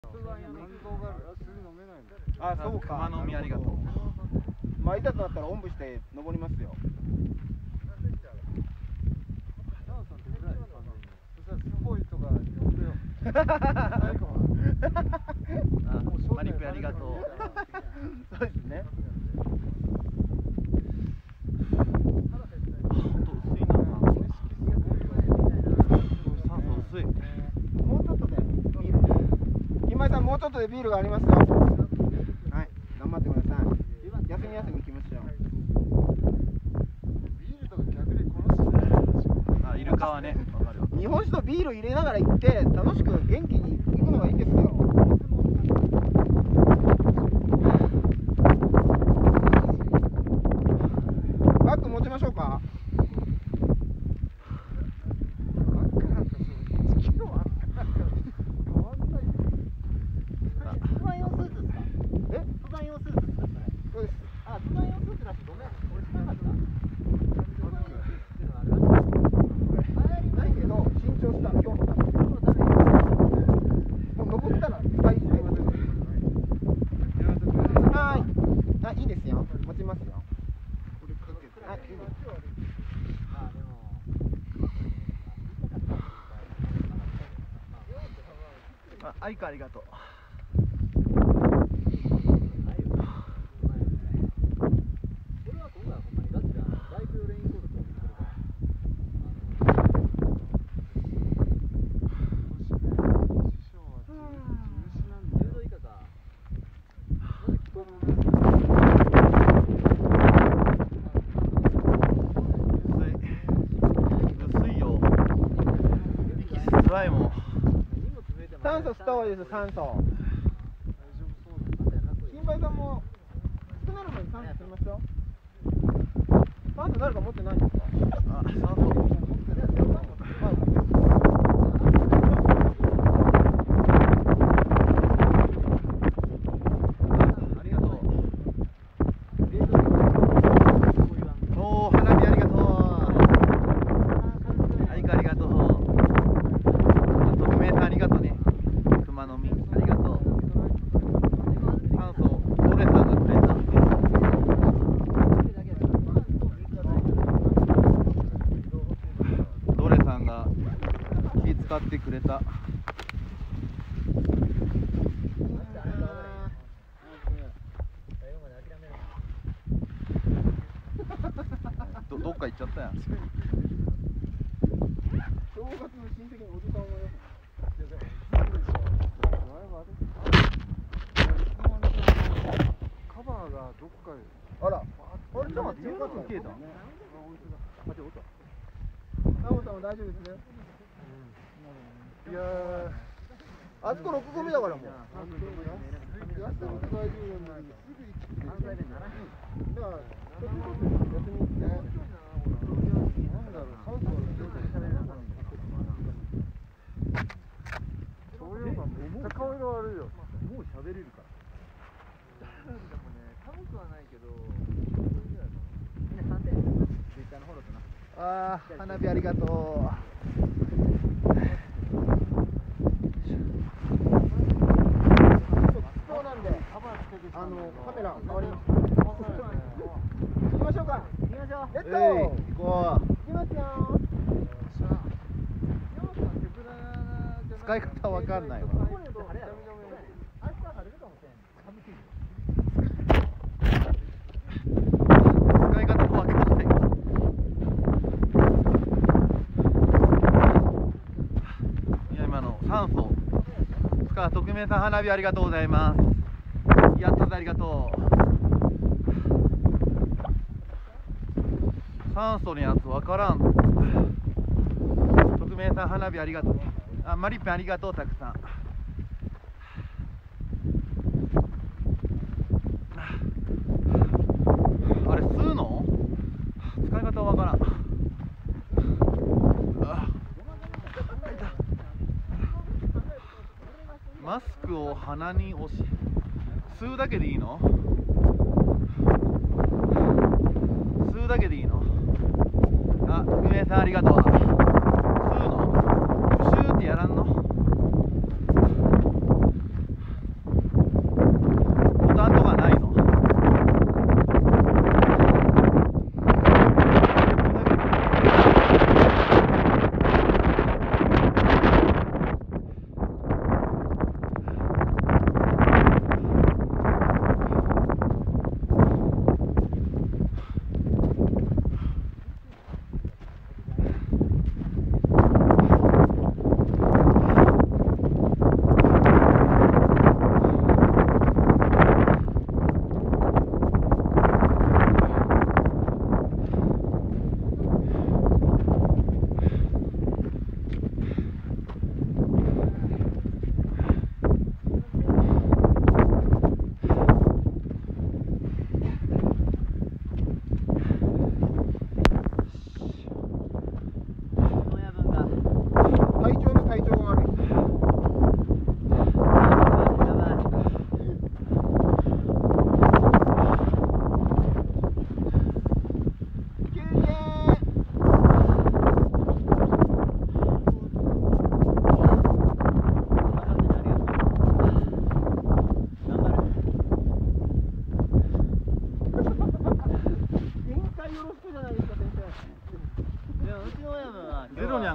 あ、そうか。 熊の実ありがとう。 まあ、いざとなったらおんぶして登りますよ。 マリップありがとう。 そうですね。 酸素薄い。 もうちょっとでビール。今井さん、もうちょっとでビールがありますよ。はい、頑張ってください。休み休み行きましょう。 あ、イルカはね、わかるよ。 日本酒とビール入れながら行って楽しく元気に行くのがいいんですよ。バッグ持ちましょうか。いいですよ。持ちますよ。 あ、アイカありがとう。 酸素吸った方がいいです。酸素。金梅さんも少なる前に酸素吸いましょう。酸素誰か持ってないんですか。 あ、酸素。ありがとう。おお、花火ありがとう。アイカありがとう。特命さんありがとうね。熊の実ありがとう。酸素ドレさんがくれた。ドレさんが気使ってくれた。どっか行っちゃったやん。 正月の親戚におじさんをカバーがどっかで。 あら、 あれ、ちょっと待って、消えた。 ナモさんも大丈夫ですね。 いやあそこ6合目だからもう。 休むと大丈夫なんだけど、すぐ行ってくれる。だから、休みって、なんだろう、酸素が強くて喋れなかった。そういうのめっちゃ顔色悪いよ。 もう喋れるから。 でもね、寒くはないけど、 みんな3点。ツイッターのフォローとな。ああ、花火ありがとう。 そうなんで、カメラ代わりに。行きましょうか。行きましょう。レッド。 行こう。 行きますよ。 使い方わかんないわ。使い方もわかんない。いや、今の酸素。塚特命さん花火ありがとうございます。やったぜ、ありがとう。酸素のやつわからん。特命さん花火ありがとう。あ、マリッペンありがとう、たくさん。あれ吸うの？使い方わからん。マスクを鼻に押し、吸うだけでいいの？吸うだけでいいの？あ、特命さんありがとう。吸うの？プシューってやらんの？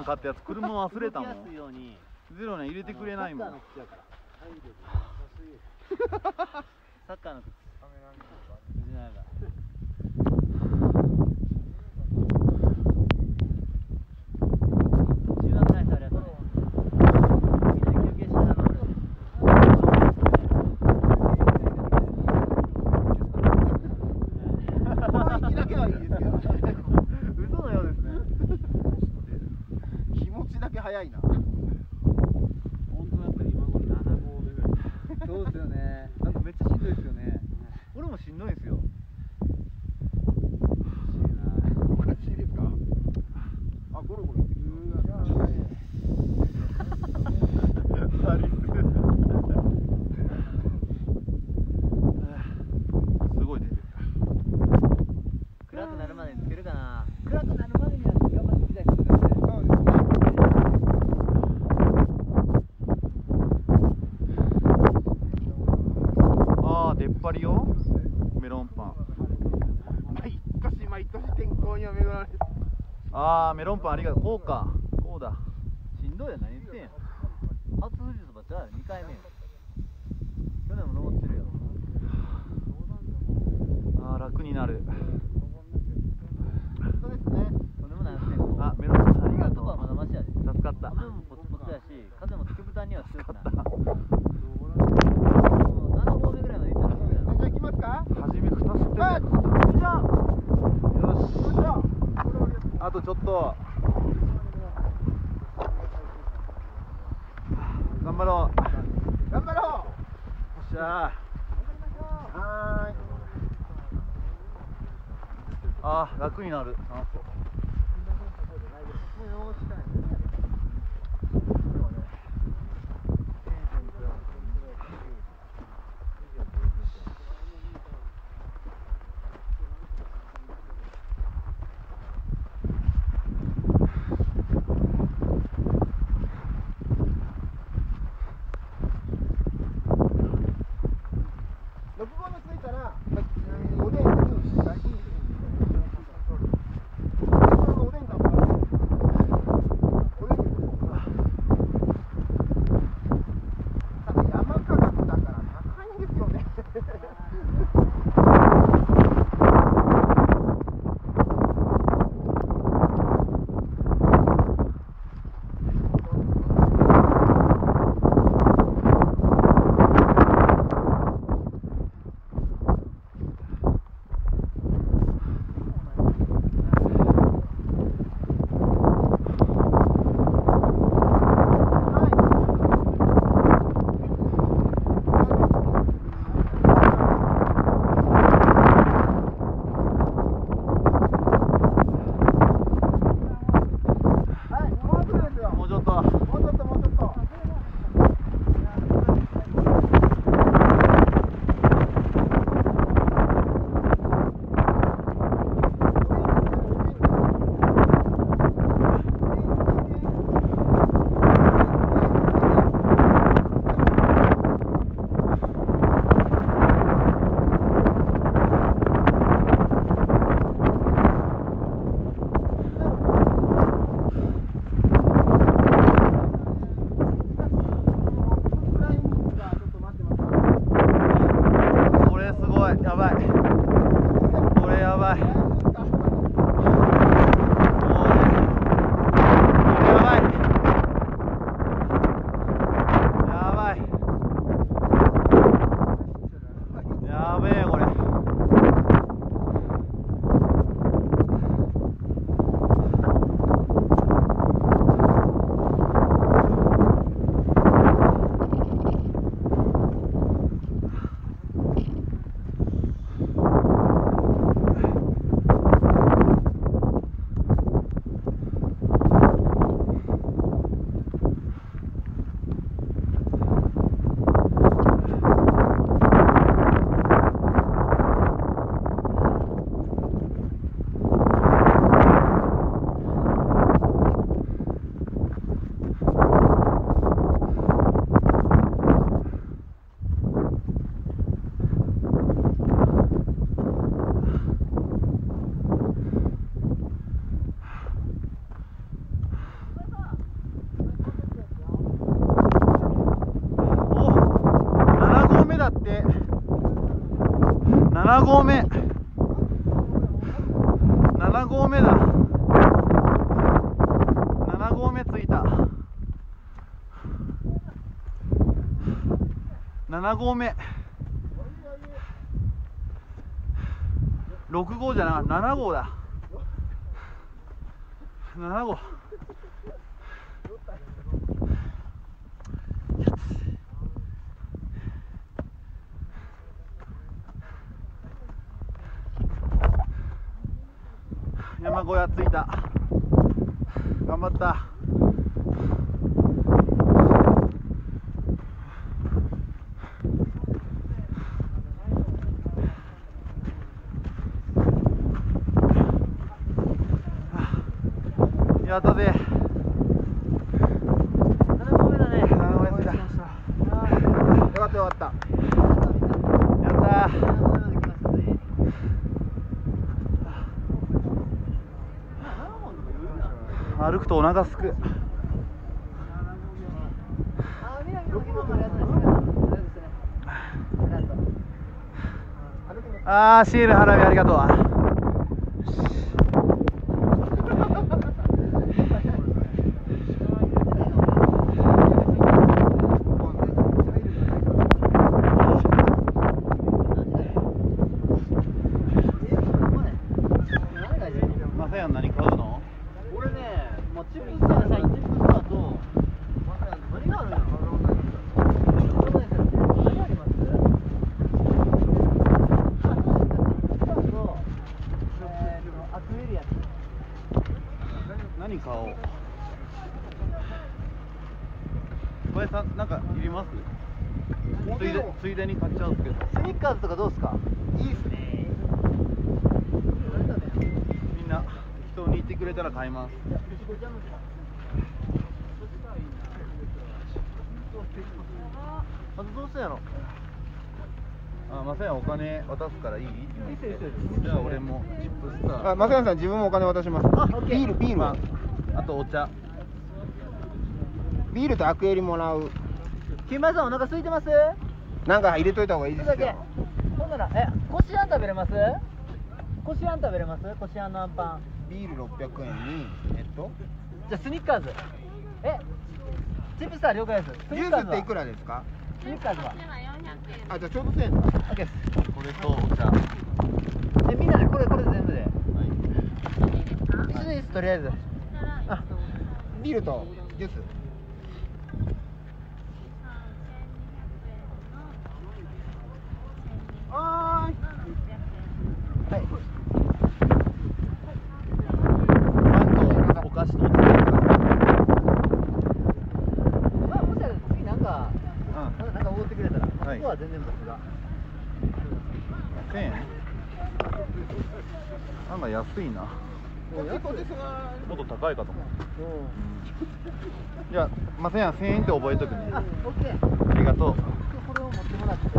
買ったやつ車忘れたもん。 動きやすいようにゼロね入れてくれないもん。 サッカーの靴やからサッカーの靴藤永が中学ない人ありがとうね。みんな休憩しながら飲む。 雰囲気だけはいいですけど嘘のようですね。 気持ちだけ早いな。 本当だったら今頃7合目ぐらい。 そうですよね。なんかめっちゃしんどいですよね。俺もしんどいですよ。 おかしいですか。あ、ゴロゴロ言ってくる。 すごい出てる。 暗くなるまでにつけるかな。暗くなるまでには頑張っていきたいですね。 そうですね。 ああ出っ張りよ。メロンパン。 毎年天候には恵まれる。 ああメロンパンありがとう。こうか。こうだ。 しんどいよ、何言ってんや。初富士そばじゃあ2回目よ。去年も登ってるよ。 ああ楽になる。 そうですね。 とんでもない天候。 あメロンパンありがととこはまだう。 マシやで。 助かった。 雨もポツポツやし、風も極端には強くない。 助かっもう7合目ぐらいまで行ったらそうだよ。 じゃあ行きますか。 た。初め蓋吸ってて。 はいよし。あとちょっと。頑張ろう。 頑張ろう。 よっしゃはーい。 あー楽になる。酸素。 6号目着いたら、おでんに 7合目7合目だ。7合目着いた。7合目6号じゃな7号だ。7号山小屋着いた。頑張った。やったぜ。 7合目だね。 7合目着いた。 よかったよかった。 やったー。歩くとお腹すく。あーシール花火ありがとう。まさやん何買うの？ 俺ね、まあ、チップスターさ、チップスターと、何があるんやろ？何あります？アクエリアス。 何買おう。小林さんなんかいります？ついでに買っちゃうんですけど。 スニッカーズとかどうすか？ いいっすね。 みんな適当に言ってくれたら買います。 あとどうすんやろ？ あ、まさやんお金渡すからいい？じゃあ俺もチップスター。 あ、マサヤンさん自分もお金渡します。ビール。 あとお茶。 ビールとアクエリもらう。 金前さんお腹空いてます？ なんか入れといた方がいいですだけよ。 ほんなら、こしあん食べれます？こしあん食べれます？こしあんのあんパン。 ビール600円にじゃあスニッカーズ。チップスター了解です。 ジュースっていくらですか？ スニッカーズは。 あ、じゃあちょうど1000円だ。 オッケーです。 これとお茶。 みんなでこれ全部で。一緒でいいです、とりあえず。あ、 ビールとジュース。 はい。 パンとお菓子とお茶。 まあ、もしあれ次なんかおごってくれたら、 はいここは全然僕が。 1000円？なんか安いな。もっと高いかと思う。じゃあまさやん1000円って覚えとくね。 あ、オッケー。 ありがとう。 これを持ってもらって。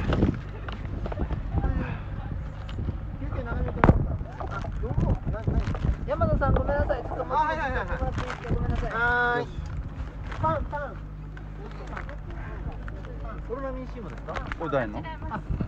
山田さんごめんなさい。ちょっと持ってもらっていいですか？ごめんなさい。 はーい。 パン。オロナミン C もですか？ これ誰の？ あ、